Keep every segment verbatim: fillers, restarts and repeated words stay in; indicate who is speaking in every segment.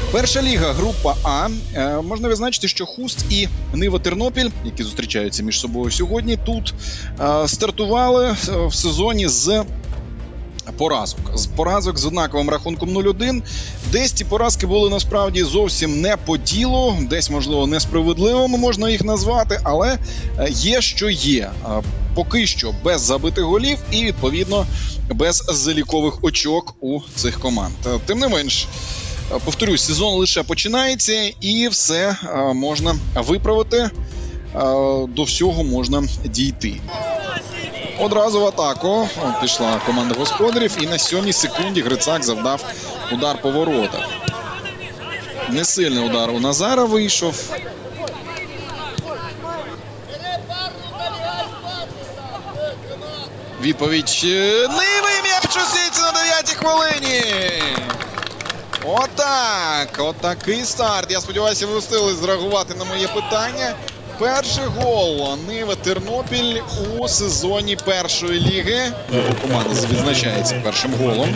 Speaker 1: Перша ліга, група А. Е, можна відзначити, що Хуст і Нива Тернопіль, які зустрічаються між собою сьогодні, тут е, стартували в сезоні з поразок. З поразок з однаковим рахунком нуль один. Десь ці поразки були насправді зовсім не по ділу, десь, можливо, несправедливими можна їх назвати, але є, що є. Поки що без забитих голів і, відповідно, без залікових очок у цих команд. Тим не менш, повторюсь, сезон лише починається і все можна виправити, до всього можна дійти. Одразу в атаку пішла команда господарів і на сьомій секунді Грицак завдав удар по воротах. Несильний удар у Назара вийшов. Відповідь Ниви, м'яч у сітці на дев'ятій хвилині. Отак, отакий старт. Я сподіваюся, ви встигли зреагувати на моє питання. Перший гол Нива Тернопіль у сезоні першої ліги. Його команда відзначається першим голом.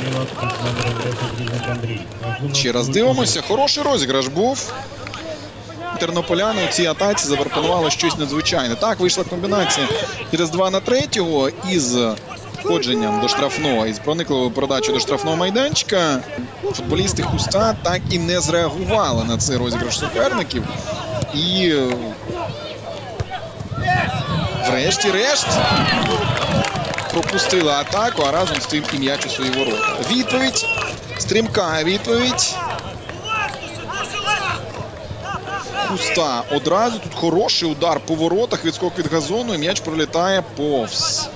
Speaker 1: Ще раз дивимося. Хороший розіграш був. Тернополяни у цій атаці запропонували щось надзвичайне. Так, вийшла комбінація через два на третього із входженням до штрафного, із проникливою передачею до штрафного майданчика. Футболісти Хуста так і не зреагували на цей розіграш суперників. І врешті-решт пропустили атаку, а разом з тим і м'яч у свої ворота. Відповідь. Стрімка відповідь. Хуста. Одразу тут хороший удар по воротах, відскок від газону і м'яч пролітає повз.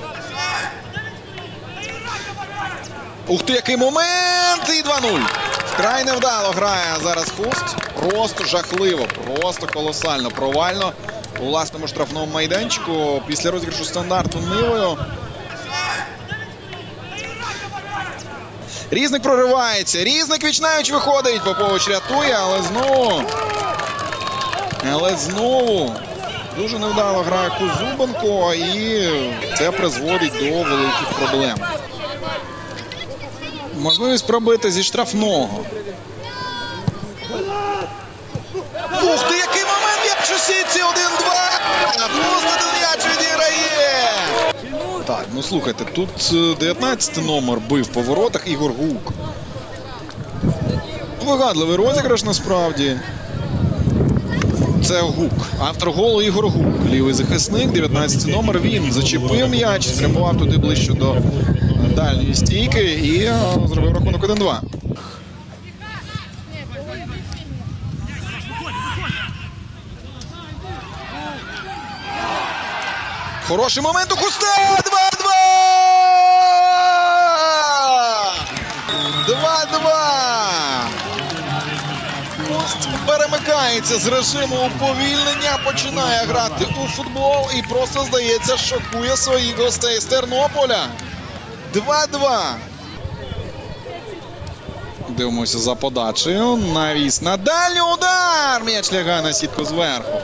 Speaker 1: Ух ти, який момент! І два нуль. Вкрай невдало грає зараз Хуст. Просто жахливо, просто колосально, провально. У власному штрафному майданчику після розіграшу стандарту Нивою. Різник проривається. Різник вічнавіч виходить. Попович рятує, але знову... Але знову дуже невдало грає Кузубенко, і це призводить до великих проблем. Можливість пробити зі штрафного. Ух ти, який момент! М'яч у сітці, один-два! Просто м'яч відіграє! Так, ну слухайте, тут дев'ятнадцятий номер бив по воротах Ігор Гук. Вигадливий розіграш насправді. Це Гук. Автор голу Ігор Гук. Лівий захисник, дев'ятнадцятий номер. Він зачепив м'яч, спрямував туди ближче до дальньої стійки і зробив рахунок один-два. Хороший момент у Хуста! два-два! два-два! Хуст перемикається з режиму уповільнення, починає грати у футбол і просто, здається, шокує своїх гостей з Тернополя. два-два. Дивимося за подачею. Навіс на дальній удар! М'яч лягає на сітку зверху.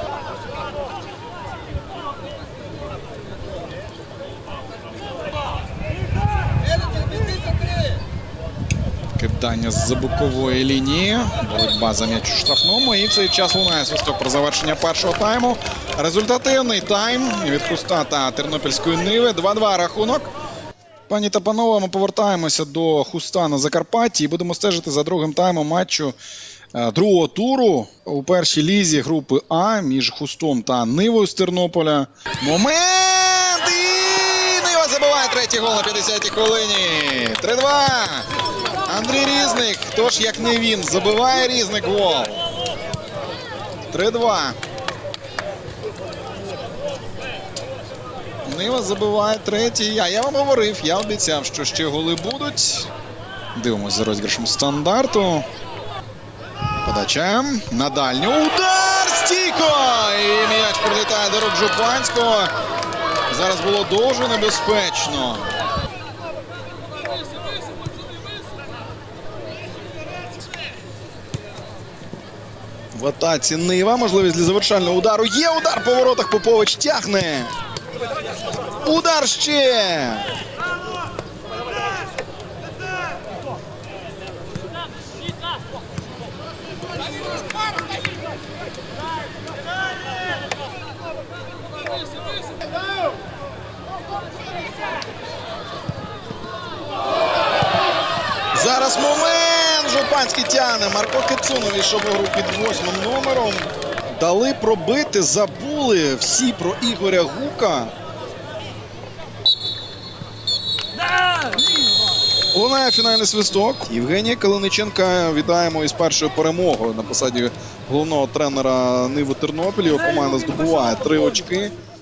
Speaker 1: Кидання з-за бокової лінії. Боротьба за м'яч у штрафному. І в цей час лунає свисток про завершення першого тайму. Результативний тайм від Хуста та Тернопільської Ниви. два-два рахунок. Пані та панове, ми повертаємося до Хуста на Закарпатті і будемо стежити за другим таймом матчу другого туру у першій лізі групи А між Хустом та Нивою з Тернополя. Момент! І Нива забиває третій гол на п'ятдесятій хвилині. три-два. Андрій Різник, хто ж як не він, забиває Різник гол. три-два. Нива забиває третій. А я вам говорив, я обіцяв, що ще голи будуть. Дивимося за розіграшем стандарту. Подача на дальню. Удар! Стійко! І м'яч прилітає до рук Жупанського. Зараз було дуже небезпечно. В атаці Нива. Можливість для завершального удару. Є удар по воротах. Попович тягне. Удар ще. зараз момент! Жупанський тягне. Марко Кицуно війшов у гру під восьмим номером. Дали пробити, забули всі про Ігоря Гука. Лунає фінальний свисток. Євгенія Калиниченка вітаємо із першою перемогою на посаді головного тренера Ниви Тернопіль. Його команда здобуває три очки.